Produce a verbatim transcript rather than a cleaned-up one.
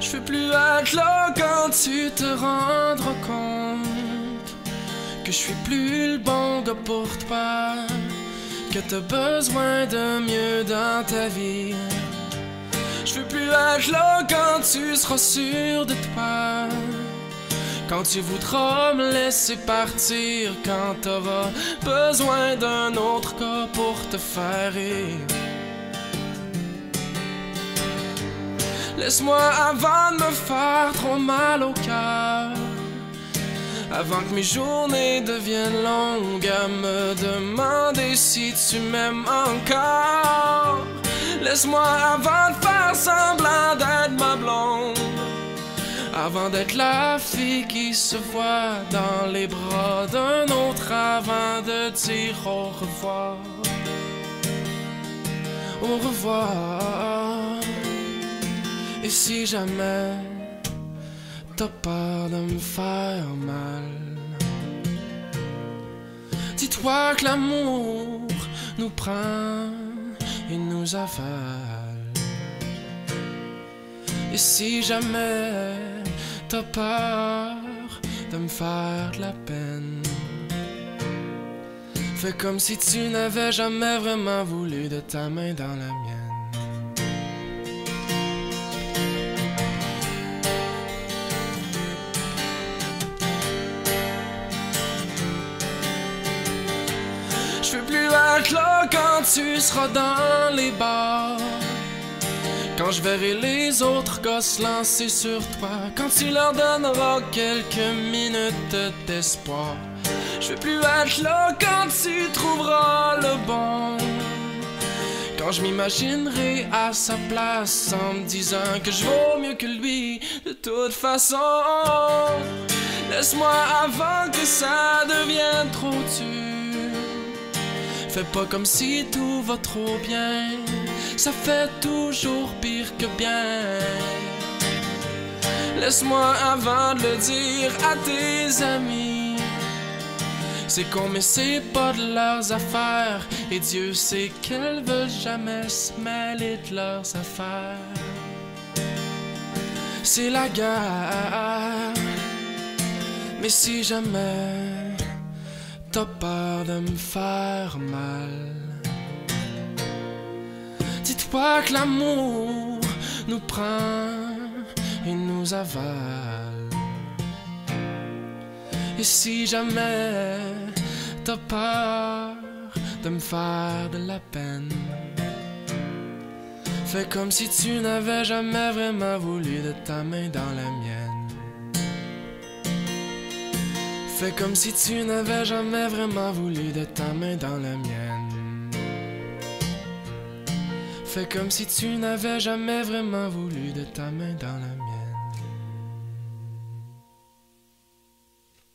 Je veux plus être là quand tu te rendras compte que je suis plus le bon gars pour toi, que t'as besoin de mieux dans ta vie. Je veux plus être là quand tu seras sûr de toi, quand tu voudras me laisser partir, quand t'auras besoin d'un autre gars pour te faire rire. Laisse-moi avant de me faire trop mal au cœur, avant que mes journées deviennent longues à me demander si tu m'aimes encore. Laisse-moi avant de faire semblant d'être ma blonde, avant d'être la fille qui se voit dans les bras d'un autre, avant de dire au revoir. Au revoir. Et si jamais t'as peur de me faire mal, dis-toi que l'amour nous prend et nous avale. Et si jamais t'as peur de me faire de la peine, fais comme si tu n'avais jamais vraiment voulu de ta main dans la mienne. Je veux plus être là quand tu seras dans les bars, quand je verrai les autres gars se lancer sur toi, quand tu leur donneras quelques minutes d'espoir. Je veux plus être là quand tu trouveras le bon, quand je m'imaginerai à sa place en me disant que je vaux mieux que lui de toute façon. Laisse-moi avant que ça devienne trop dur. Fais pas comme si tout va trop bien, ça fait toujours pire que bien. Laisse-moi avant de le dire à tes amis, c'est qu'on mais c'est pas de leurs affaires, et Dieu sait qu'elles veulent jamais se mêler de leurs affaires. C'est la guerre, mais si jamais t'as peur de me faire mal, dis-toi que l'amour nous prend et nous avale. Et si jamais t'as peur de me faire de la peine, fais comme si tu n'avais jamais vraiment voulu de ta main dans la mienne. Fais comme si tu n'avais jamais vraiment voulu de ta main dans la mienne. Fais comme si tu n'avais jamais vraiment voulu de ta main dans la mienne.